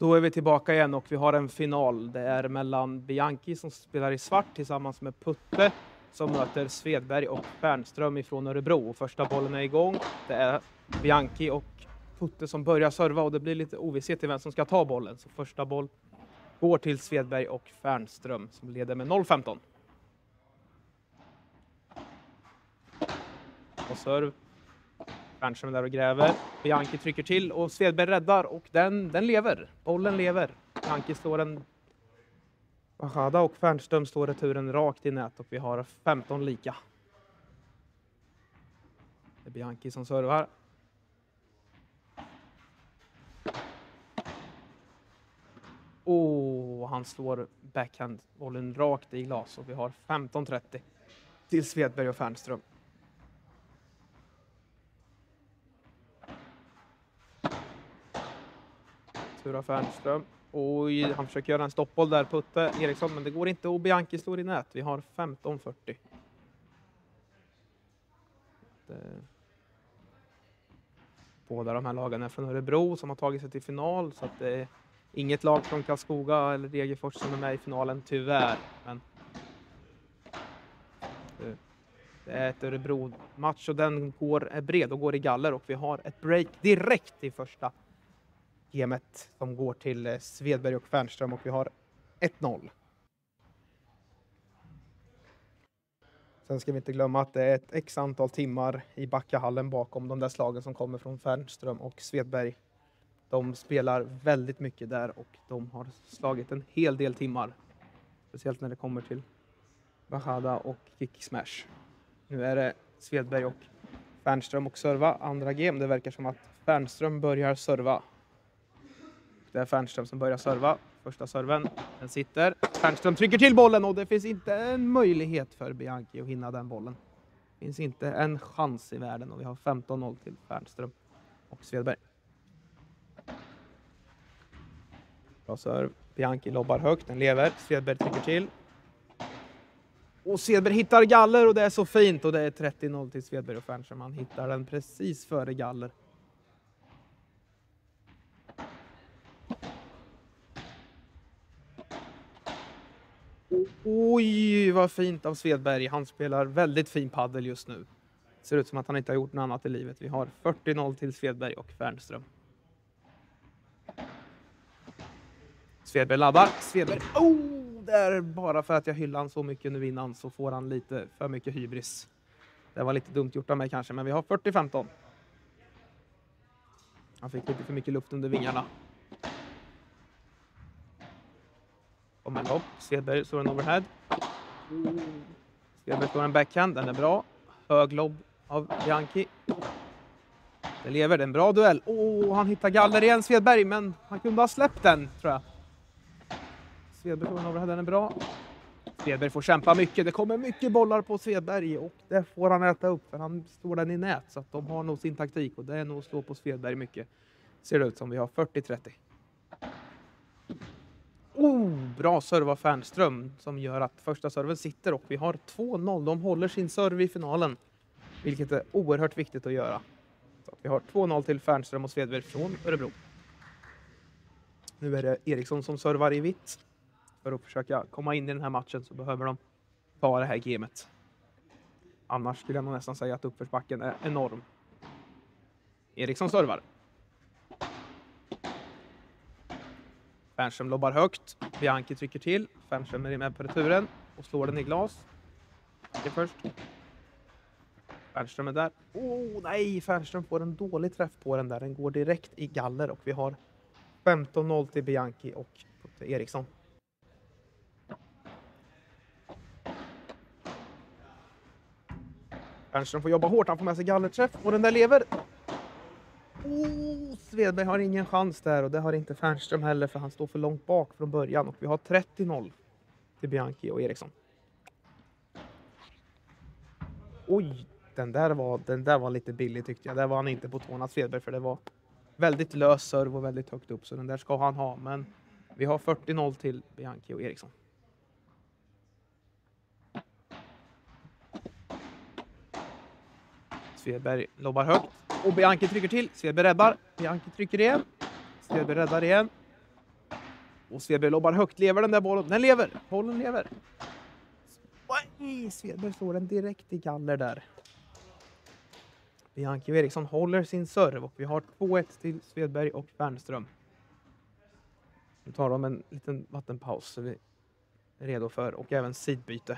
Då är vi tillbaka igen och vi har en final. Det är mellan Bianchi som spelar i svart tillsammans med Putte som möter Svedberg och Fernström ifrån Örebro. Första bollen är igång. Det är Bianchi och Putte som börjar serva och det blir lite ovisshet i vem som ska ta bollen. Så första boll går till Svedberg och Fernström som leder med 0-15. Och serv. Fernström där och gräver. Bianchi trycker till och Svedberg räddar och den lever. Bollen lever. Bianchi slår en Bachada och Fernström står returen rakt i nät och vi har 15 lika. Det är Bianchi som servar. Han slår backhandbollen rakt i glas och vi har 15-30 till Svedberg och Fernström. Sura Fernström. Han försöker göra en stoppboll där, Putte Eriksson, men det går inte och Bianchi slår i nät. Vi har 15-40. Båda de här lagen är från Örebro som har tagit sig till final, så att det är inget lag från Karlskoga eller Degerfors som är med i finalen, tyvärr. Men det är ett Örebro-match och den är bred och går i galler och vi har ett break direkt i första gamet som går till Svedberg och Fernström och vi har 1-0. Sen ska vi inte glömma att det är ett x antal timmar i Backahallen bakom de där slagen som kommer från Fernström och Svedberg. De spelar väldigt mycket där och de har slagit en hel del timmar. Speciellt när det kommer till Bachada och kick smash. Nu är det Svedberg och Fernström och serva andra game. Det verkar som att Fernström börjar serva. Det är Fernström som börjar serva. Första serven, den sitter. Fernström trycker till bollen och det finns inte en möjlighet för Bianchi att hinna den bollen. Det finns inte en chans i världen och vi har 15-0 till Fernström och Svedberg. Bra serv. Bianchi lobbar högt, den lever. Svedberg trycker till. Och Svedberg hittar galler och det är så fint och det är 30-0 till Svedberg och Fernström. Han hittar den precis före galler. Oj, vad fint av Svedberg. Han spelar väldigt fin paddel just nu. Ser ut som att han inte har gjort något annat i livet. Vi har 40-0 till Svedberg och Fernström. Svedberg laddar. Svedberg. Där bara för att jag hyllar han så mycket nu innan så får han lite för mycket hybris. Det var lite dumt gjort av mig kanske, men vi har 40-15. Han fick lite för mycket luft under vingarna. Om en lobb. Svedberg slår en overhead. Svedberg slår en backhand. Den är bra. Hög lobb av Bianchi. Det lever. Det är en bra duell. Han hittar galler igen, Svedberg. Men han kunde ha släppt den, tror jag. Svedberg slår en overhead. Den är bra. Svedberg får kämpa mycket. Det kommer mycket bollar på Svedberg. Och det får han äta upp. För han står den i nät. Så att de har nog sin taktik. Och det är nog att slå på Svedberg mycket. Ser det ut som vi har 40-30. Bra serv av Fernström som gör att första serven sitter och vi har 2-0. De håller sin serv i finalen, vilket är oerhört viktigt att göra. Så vi har 2-0 till Fernström och Svedberg från Örebro. Nu är det Eriksson som servar i vitt. För att försöka komma in i den här matchen så behöver de ta det här gamet. Annars skulle jag nog nästan säga att uppförsbacken är enorm. Eriksson servar. Fernström lobbar högt. Bianchi trycker till. Fernström är med på returen och slår den i glas. Det är först. Fernström är där. Nej, Fernström får en dålig träff på den där. Den går direkt i galler och vi har 15-0 till Bianchi och Putte Eriksson. Fernström får jobba hårt. Han får med sig gallerträff och den där lever. Svedberg har ingen chans där och det har inte Fernström heller för han står för långt bak från början och vi har 30-0 till Bianchi och Eriksson. Den där var lite billig tyckte jag. Där var han inte på tårna Svedberg för det var väldigt lös serv och väldigt högt upp så den där ska han ha, men vi har 40-0 till Bianchi och Eriksson. Svedberg lobbar högt. Och Bianchi trycker till. Svedberg räddar. Bianchi trycker igen. Svedberg räddar igen. Och Svedberg lobbar högt. Lever den där bollen? Den lever! Bollen lever. Oj, Svedberg slår den direkt i galler där. Bianchi och Eriksson håller sin serv och vi har 2-1 till Svedberg och Fernström. Nu tar de en liten vattenpaus så vi är redo för och även sidbyte.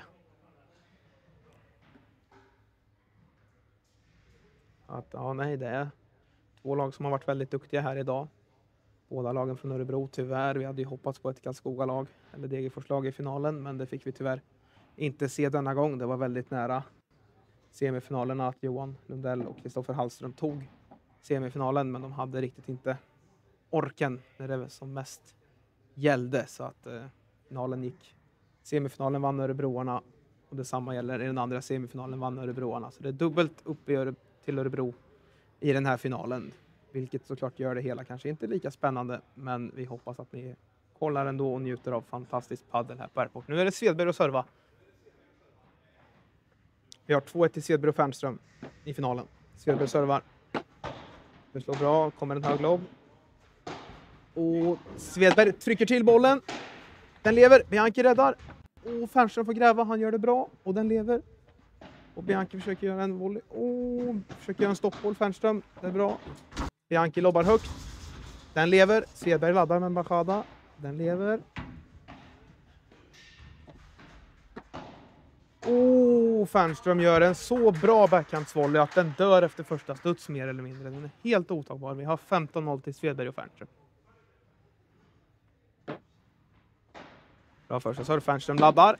Det är 2 lag som har varit väldigt duktiga här idag. Båda lagen från Örebro tyvärr. Vi hade ju hoppats på ett Karlskoga-lag eller Degerfors-lag i finalen, men det fick vi tyvärr inte se denna gång. Det var väldigt nära semifinalerna att Johan Lundell och Kristoffer Hallström tog semifinalen, men de hade riktigt inte orken när det som mest gällde, så att finalen gick. Semifinalen vann Örebroarna och detsamma gäller i den andra semifinalen vann Örebroarna. Så det är dubbelt upp till Örebro i den här finalen, vilket såklart gör det hela kanske inte lika spännande, men vi hoppas att ni kollar ändå och njuter av fantastisk paddel här på Airport. Nu är det Svedberg och serva. Vi har 2-1 till Svedberg och Fernström i finalen. Svedberg servar. Det slår bra, kommer en hög lobb. Och Svedberg trycker till bollen. Den lever, Bianchi räddar. Och Fernström får gräva, han gör det bra. Och den lever. Och Bianchi försöker göra en volley. Och försöker göra en stoppboll, Fernström. Det är bra. Bianchi lobbar högt. Den lever. Svedberg laddar med en bachada. Den lever. Fernström gör en så bra backhandsvolley att den dör efter första studs mer eller mindre. Den är helt otagbar. Vi har 15-0 till Svedberg och Fernström. Bra första serve. Fernström laddar.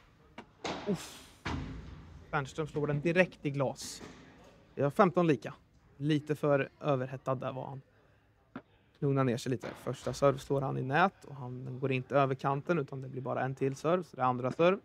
Fernström slår den direkt i glas. Vi har 15 lika. Lite för överhettad där var han. Lugna ner sig lite. Första serve slår han i nät och han går inte över kanten utan det blir bara en till serve. Så det är andra serve.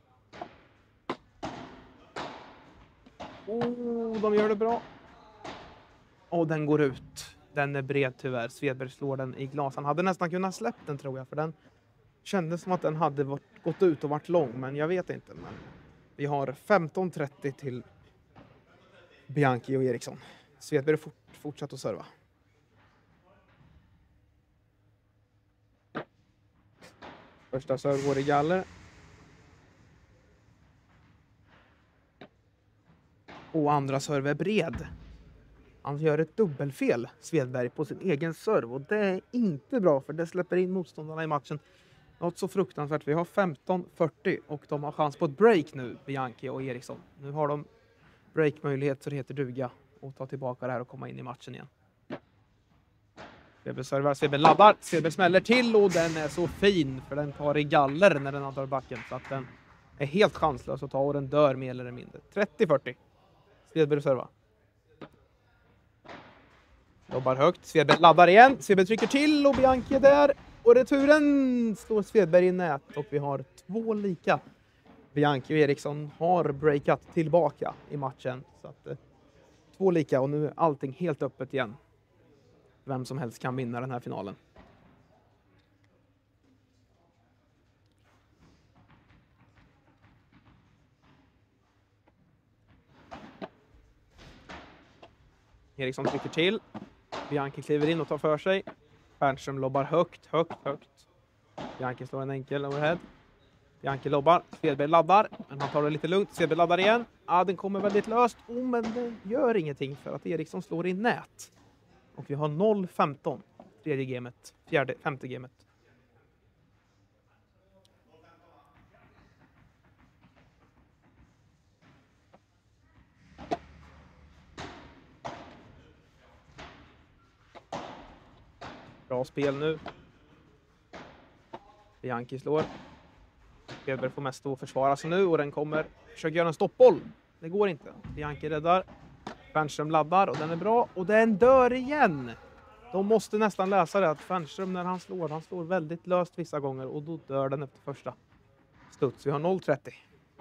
De gör det bra. Och den går ut. Den är bred tyvärr. Svedberg slår den i glas. Han hade nästan kunnat släppt den tror jag. För den kändes som att den hade gått ut och varit lång. Men jag vet inte. Men vi har 15-30 till Bianchi och Eriksson. Svedberg fortsatt att serva. Första serve går i galler. Och andra serve är bred. Han gör ett dubbelfel, Svedberg, på sin egen serve. Och det är inte bra för det släpper in motståndarna i matchen. Något så fruktansvärt. Vi har 15-40 och de har chans på ett break nu, Bianchi och Eriksson. Nu har de breakmöjlighet så det heter duga. Och ta tillbaka det här och komma in i matchen igen. Svedberg servar, Svedberg laddar. Svedberg smäller till och den är så fin. För den tar i galler när den andra backen. Så att den är helt chanslös att ta och den dör mer eller mindre. 30-40. Svedberg servar. Jobbar högt. Svedberg laddar igen. Svedberg trycker till och Bianchi är där. Och returen står Svedberg i nät. Och vi har 2 lika. Bianchi och Eriksson har breakat tillbaka i matchen. Så att 2 lika och nu är allting helt öppet igen. Vem som helst kan vinna den här finalen. Eriksson trycker till. Bianchi kliver in och tar för sig. Fernström lobbar högt. Bianchi slår en enkel overhead. Bianchi lobbar. Svedberg laddar. Men han tar det lite lugnt. Svedberg laddar igen. Den kommer väldigt löst. Men det gör ingenting för att Eriksson slår i nät. Och vi har 0-15. Tredje gamet. Femte gamet. Bra spel nu. Bianchi slår. Svedberg får mest att försvara sig nu och den kommer. Försöker göra en stoppboll. Det går inte. Bianchi räddar. Fernström laddar och den är bra. Och den dör igen. De måste nästan läsa det att Fernström när han slår väldigt löst vissa gånger. Och då dör den efter första studs. Vi har 0-30.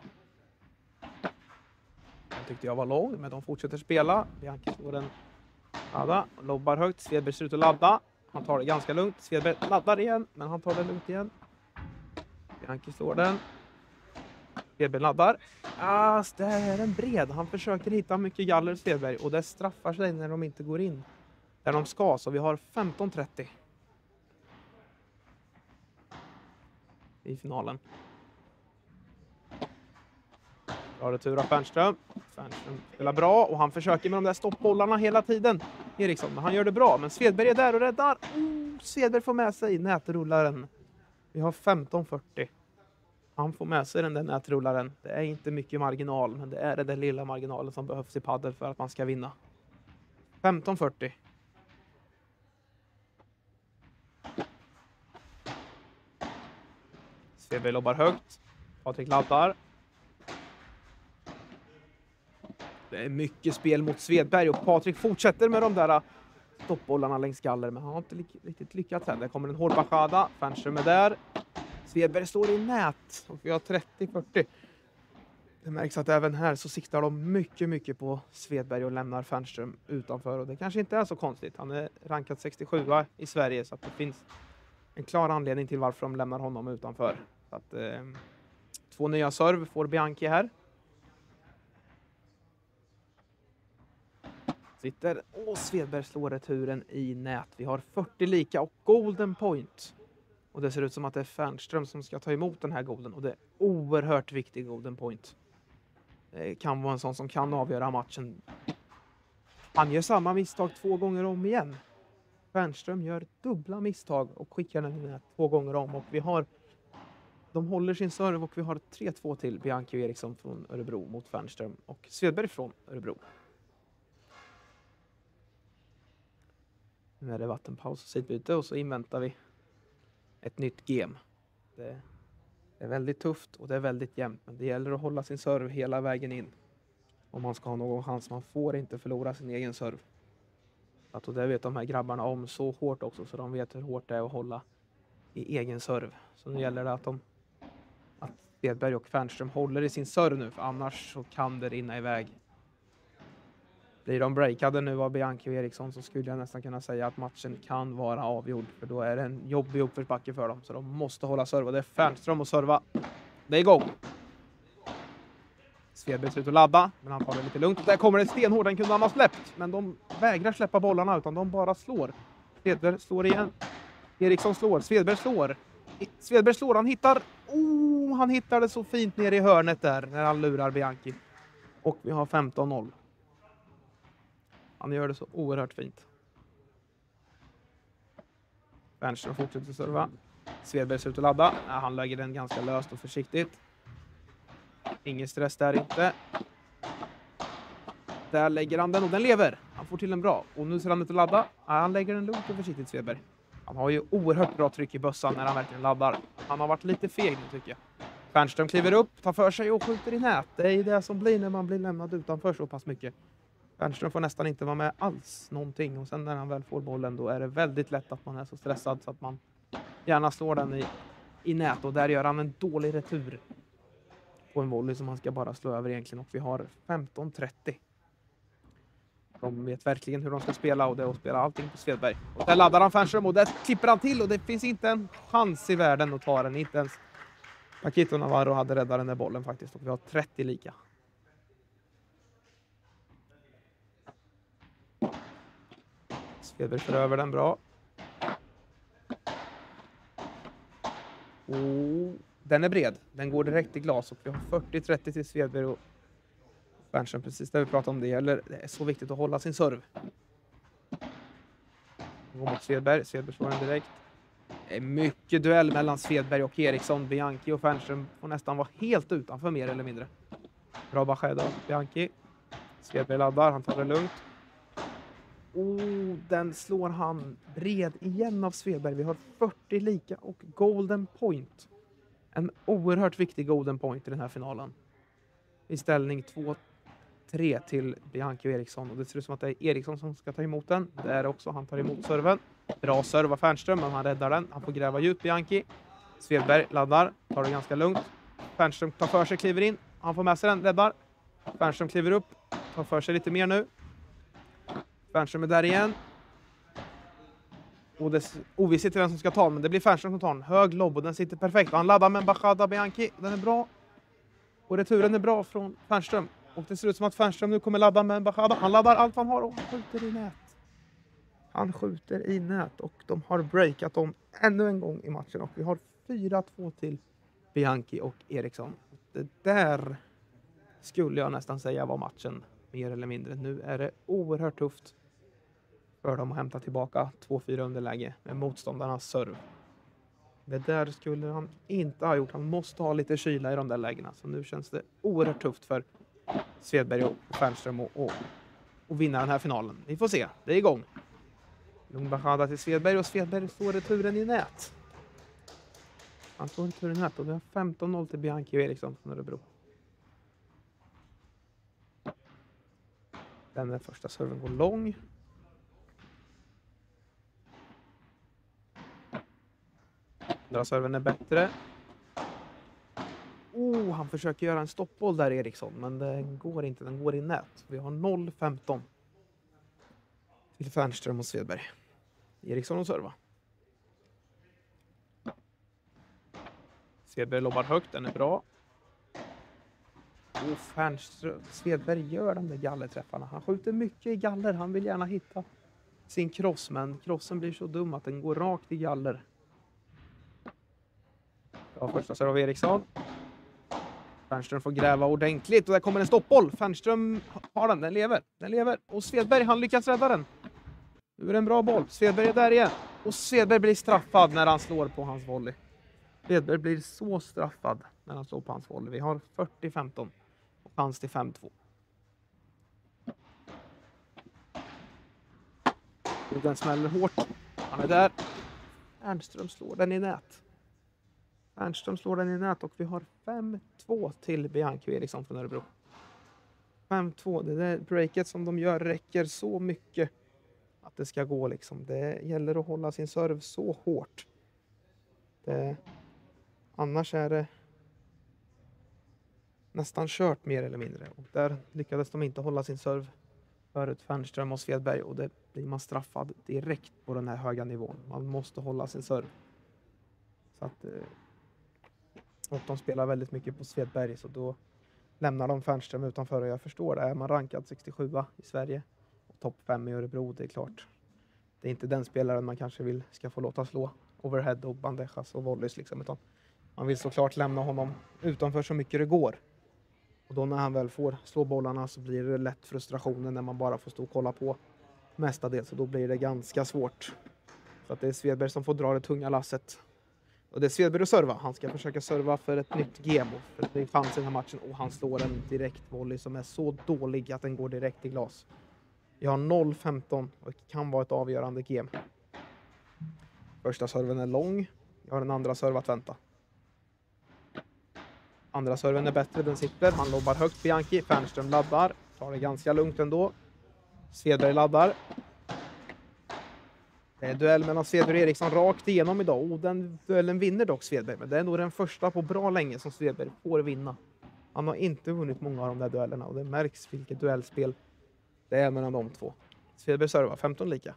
Den tyckte jag var lång men de fortsätter spela. Bianchi slår den. Ladda. Lobbar högt. Svedberg ser ut att ladda. Han tar det ganska lugnt. Svedberg laddar igen. Men han tar det lugnt igen. Bianchi slår den. Svedberg laddar. Det är en bred. Han försöker hitta mycket galler Svedberg. Och det straffar sig när de inte går in. Där de ska. Så vi har 15-30. i finalen. Bra retur av Fernström. Fernström spelar bra och han försöker med de där stoppbollarna hela tiden. Eriksson, han gör det bra, men Svedberg är där och räddar. Svedberg får med sig nätrullaren. Vi har 15-40. Han får med sig den där nätrullaren. Det är inte mycket marginal, men det är den där lilla marginalen som behövs i paddel för att man ska vinna. 15-40. Svedberg lobbar högt. Patrik laddar. Det är mycket spel mot Svedberg och Patrik fortsätter med de där stoppbollarna längs galler, men han har inte riktigt lyckats än. Det kommer en hård bachada. Fernström är där. Svedberg står i nät och vi har 30-40. Det märks att även här så siktar de mycket på Svedberg och lämnar Fernström utanför. Och det kanske inte är så konstigt. Han är rankad 67 i Sverige, så att det finns en klar anledning till varför de lämnar honom utanför. Så att, 2 nya serv får Bianchi här. Sitter och Svedberg slår returen i nät. Vi har 40 lika och golden point. Och det ser ut som att det är Fernström som ska ta emot den här golden. Och det är oerhört viktig golden point. Det kan vara en sån som kan avgöra matchen. Han gör samma misstag 2 gånger om igen. Fernström gör dubbla misstag och skickar den i nät 2 gånger om. Och de håller sin serve och vi har 3-2 till Bianchi och Eriksson från Örebro mot Fernström. Och Svedberg från Örebro. Nu är det vattenpaus och sidbyte och så inväntar vi ett nytt game. Det är väldigt tufft och det är väldigt jämnt, men det gäller att hålla sin serve hela vägen in. Om man ska ha någon chans, man får inte förlora sin egen serve. Och det vet de här grabbarna om så hårt också, så de vet hur hårt det är att hålla i egen serve. Så nu gäller det att Svedberg och Fernström håller i sin serve nu, för annars så kan det rinna iväg. Blir de breakade nu av Bianchi och Eriksson så skulle jag nästan kunna säga att matchen kan vara avgjord. För då är det en jobbig uppförsbacke för dem. Så de måste hålla serva. Det är Fernström och serva. Det är igång. Svedberg ser ut att ladda, men han tar det lite lugnt. Där kommer det stenhård, den kunde han ha släppt. Men de vägrar släppa bollarna utan de bara slår. Svedberg slår igen. Eriksson slår. Svedberg slår. Han hittar det så fint ner i hörnet där när han lurar Bianchi. Och vi har 15-0. Han gör det så oerhört fint. Fernström fortsätter serva. Svedberg ser ut att ladda. Han lägger den ganska löst och försiktigt. Ingen stress där inte. Där lägger han den och den lever. Han får till den bra. Och nu ser han ut att ladda. Han lägger den lugnt och försiktigt, Svedberg. Han har ju oerhört bra tryck i bössan när han verkligen laddar. Han har varit lite feg nu tycker jag. Fernström kliver upp, tar för sig och skjuter i nät. Det är det som blir när man blir lämnad utanför så pass mycket. Fernström får nästan inte vara med alls någonting. Och sen när han väl får bollen då är det väldigt lätt att man är så stressad så att man gärna slår den i nät. Och där gör han en dålig retur på en volley som han ska bara slå över egentligen. Och vi har 15-30. De vet verkligen hur de ska spela och det är att spela allting på Svedberg. Och där laddar han Fernström och där klipper han till och det finns inte en chans i världen att ta den. Inte ens Paquito Navarro hade räddat den där bollen faktiskt. Och vi har 30 lika. Svedberg för över den bra. Och den är bred. Den går direkt i glas och vi har 40-30 till Svedberg och Fernström. Precis där vi pratade om det gäller. Det är så viktigt att hålla sin serve. Går mot Svedberg. Svedberg slår den direkt. Det är mycket duell mellan Svedberg och Eriksson. Bianchi och Fernström får nästan vara helt utanför mer eller mindre. Bra besked av Bianchi. Svedberg laddar. Han tar det lugnt. Den slår han bred igen av Svedberg. Vi har 40 lika och golden point. En oerhört viktig golden point i den här finalen. I ställning 2-3 till Bianchi och Eriksson. Och det ser ut som att det är Eriksson som ska ta emot den. Det är också, han tar emot serven. Bra serv av Fernström, men han räddar den. Han får gräva djupt Bianchi. Svedberg laddar, tar det ganska lugnt. Fernström tar för sig, kliver in. Han får med sig den, räddar. Fernström kliver upp, tar för sig lite mer nu. Fernström är där igen. Och det är ovissigt vem som ska ta den, men det blir Fernström som tar den. Hög lobb och den sitter perfekt. Han laddar med en bachada Bianchi. Den är bra. Och returen är bra från Fernström. Och det ser ut som att Fernström nu kommer ladda med en bachada. Han laddar allt han har och skjuter i nät. Han skjuter i nät och de har breakat dem ännu en gång i matchen. Och vi har 4-2 till Bianchi och Eriksson. Det där skulle jag nästan säga var matchen mer eller mindre. Nu är det oerhört tufft för dem att hämta tillbaka 2-4 underläge med motståndarnas serv. Det där skulle han inte ha gjort. Han måste ha lite kyla i de där lägena. Så nu känns det oerhört tufft för Svedberg och Fernström och vinna den här finalen. Vi får se. Det är igång. Lugn Bachada till Svedberg och Svedberg står returen i nät. Han står returen i nät och det är 15-0 till Bianchi och Eriksson från Örebro. Den första serven går lång. Andra serven är bättre. Han försöker göra en stoppboll där Eriksson, men den går inte. Den går i nät. Vi har 0-15 till Fernström och Svedberg. Eriksson och serva. Svedberg lobbar högt, den är bra. Fernström, Svedberg gör de där gallerträffarna. Han skjuter mycket i galler. Han vill gärna hitta sin cross, men crossen blir så dum att den går rakt i galler. Ja, första serv av Eriksson. Fernström får gräva ordentligt och där kommer en stoppboll. Fernström har den, den lever. Och Svedberg, han lyckas rädda den. Nu är det en bra boll. Svedberg är där igen. Och Svedberg blir straffad när han slår på hans volley. Svedberg blir så straffad när han slår på hans volley. Vi har 40-15 och chans till 5-2. Den smäller hårt. Han är där. Fernström slår den i nät. Och vi har 5-2 till Bianchi och Eriksson från Örebro. 5-2. Det där breaket som de gör räcker så mycket att det ska gå liksom. Det gäller att hålla sin serv så hårt. Annars är det nästan kört mer eller mindre. Och där lyckades de inte hålla sin serv förut Fernström och Svedberg. Och det blir man straffad direkt på den här höga nivån. Man måste hålla sin serv. Så att... Och de spelar väldigt mycket på Svedberg, så då lämnar de Fernström utanför. Och jag förstår det. Är man rankad 67 i Sverige och topp 5 i Örebro, det är klart. Det är inte den spelaren man kanske ska få låta slå overhead och bandejas och volleys liksom. Utan man vill såklart lämna honom utanför så mycket det går. Och då när han väl får slå bollarna så blir det lätt frustrationen när man bara får stå och kolla på mestadels. Så då blir det ganska svårt. Så att det är Svedberg som får dra det tunga lasset. Och det är Svedberg att serva. Han ska försöka serva för ett nytt gemo. För det fanns i den här matchen. Och han slår en direkt volley som är så dålig att den går direkt i glas. Jag har 0-15 och det kan vara ett avgörande game. Första serven är lång. Jag har en andra serv att vänta. Andra serven är bättre, den sitter. Han lobbar högt Bianchi. Fernström laddar. Tar det ganska lugnt ändå. Svedberg laddar. Det är duell mellan Svedberg och Eriksson rakt igenom idag. Den duellen vinner dock Svedberg. Men det är nog den första på bra länge som Svedberg får vinna. Han har inte vunnit många av de där duellerna. Och det märks vilket duellspel det är mellan de två. Svedberg servar 15 lika.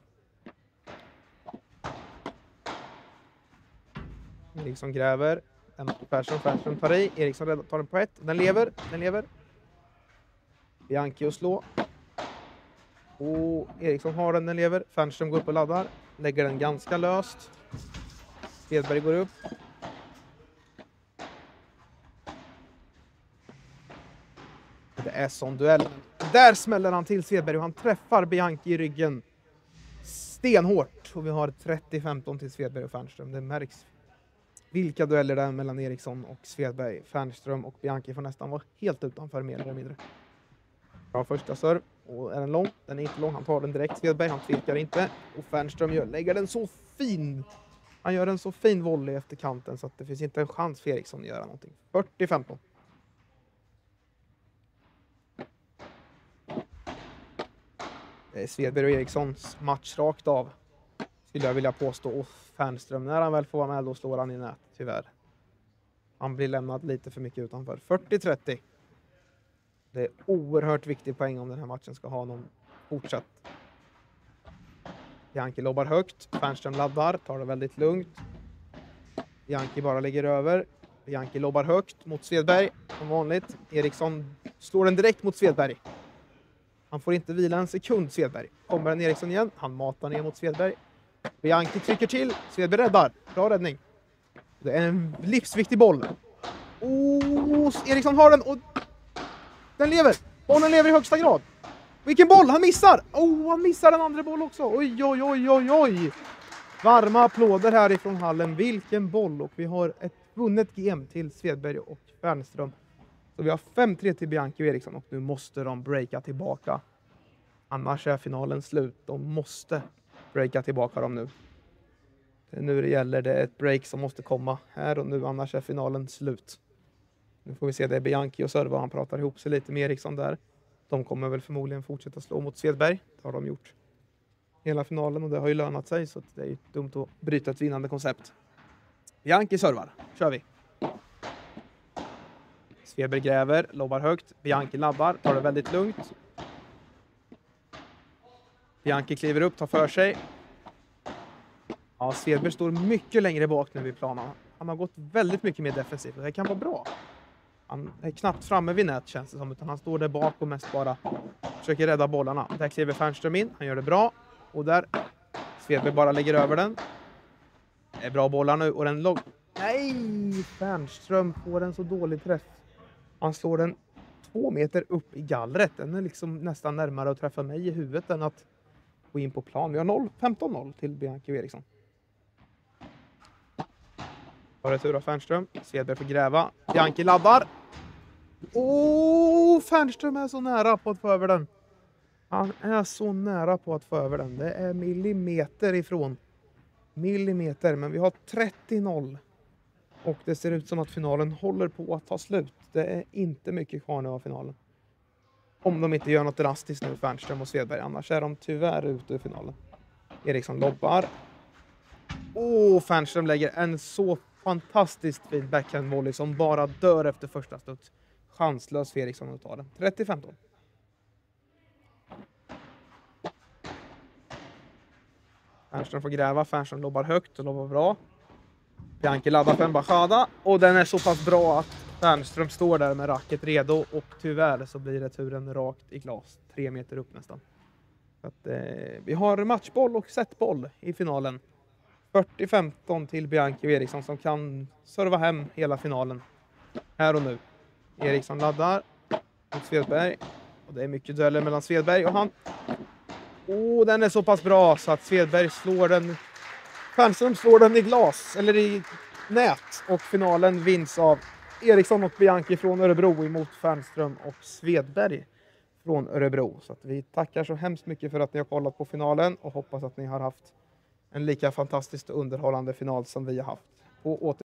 Eriksson gräver. Fernström tar i. Eriksson tar den på ett. Den lever. Bianchi och slå. Och Eriksson har den lever. Fernström går upp och laddar. Lägger den ganska löst. Svedberg går upp. Det är sån duell. Där smäller han till Svedberg och han träffar Bianchi i ryggen stenhårt. Och vi har 30-15 till Svedberg och Fernström. Det märks vilka dueller det är mellan Eriksson och Svedberg. Fernström och Bianchi får nästan vara helt utanför mer eller mindre. Bra första serv. Och är den lång? Den är inte lång. Han tar den direkt. Svedberg, han tvekar inte. Och Fernström lägger den så fin. Han gör en så fin volley efter kanten så att det finns inte en chans för Eriksson att göra någonting. 40-15. Det är Svedberg och Erikssons match rakt av. Skulle jag vilja påstå. Och Fernström, när han väl får vara med, då slår han i nät. Tyvärr. Han blir lämnad lite för mycket utanför. 40-30. Det är oerhört viktig poäng om den här matchen ska ha någon fortsatt. Bianchi lobbar högt. Fernström laddar. Tar det väldigt lugnt. Bianchi bara lägger över. Bianchi lobbar högt mot Svedberg. Som vanligt. Eriksson slår den direkt mot Svedberg. Han får inte vila en sekund, Svedberg. Kommer en Eriksson igen. Han matar ner mot Svedberg. Bianchi trycker till. Svedberg räddar. Bra räddning. Det är en livsviktig boll. Eriksson har den och den lever. Bollen lever i högsta grad. Vilken boll, han missar. Han missar en andra boll också. Oj. Varma applåder härifrån hallen. Vilken boll, och vi har ett vunnet game till Svedberg och Fernström. Så vi har 5-3 till Bianchi och Eriksson, och nu måste de breaka tillbaka. Annars är finalen slut. De måste breaka tillbaka dem nu. Nu gäller det ett break som måste komma här och nu, annars är finalen slut. Nu får vi se, det är Bianchi och Serva, han pratar ihop sig lite med Eriksson där. De kommer väl förmodligen fortsätta slå mot Svedberg. Det har de gjort hela finalen och det har ju lönat sig, så det är dumt att bryta ett vinnande koncept. Bianchi servar, kör vi. Svedberg gräver, lobbar högt. Bianchi laddar, tar det väldigt lugnt. Bianchi kliver upp, tar för sig. Ja, Svedberg står mycket längre bak nu i planen. Han har gått väldigt mycket mer defensivt och det kan vara bra. Han är knappt framme vid nät, känns det som, utan han står där bak och mest bara försöker rädda bollarna. Där kliver Fernström in, han gör det bra. Och där, Svedberg bara lägger över den. Det är bra bollar nu och den Nej! Fernström får en så dålig träff. Han slår den 2 meter upp i gallret. Den är liksom nästan närmare att träffa mig i huvudet än att gå in på plan. Vi har 15-0 till Bianchi och Eriksson. Har retur av Fernström. Svedberg får gräva. Bianchi laddar. Fernström är så nära på att få över den. Han är så nära på att få över den. Det är millimeter ifrån. Millimeter. Men vi har 30-0. Och det ser ut som att finalen håller på att ta slut. Det är inte mycket kvar nu av finalen. Om de inte gör något drastiskt nu, Fernström och Svedberg. Annars är de tyvärr ute ur finalen. Eriksson lobbar. Fernström lägger en så fantastiskt fin backhand-volley som bara dör efter första studs. Chanslös för Eriksson att ta den. 30-15. Fernström får gräva. Fernström lobbar högt och lobbar bra. Bianchi laddar för en bachada. Och den är så pass bra att Fernström står där med racket redo. Och tyvärr så blir returen rakt i glas. 3 meter upp nästan. Så att, vi har matchboll och setboll i finalen. 40-15 till Bianchi och Eriksson som kan serva hem hela finalen. Här och nu. Eriksson laddar mot Svedberg. Och det är mycket dueller mellan Svedberg och han. Den är så pass bra så att Svedberg slår den. Fernström slår den i glas, eller i nät. Och finalen vinns av Eriksson och Bianchi från Örebro emot Fernström och Svedberg från Örebro. Så att vi tackar så hemskt mycket för att ni har kollat på finalen och hoppas att ni har haft en lika fantastiskt och underhållande final som vi har haft.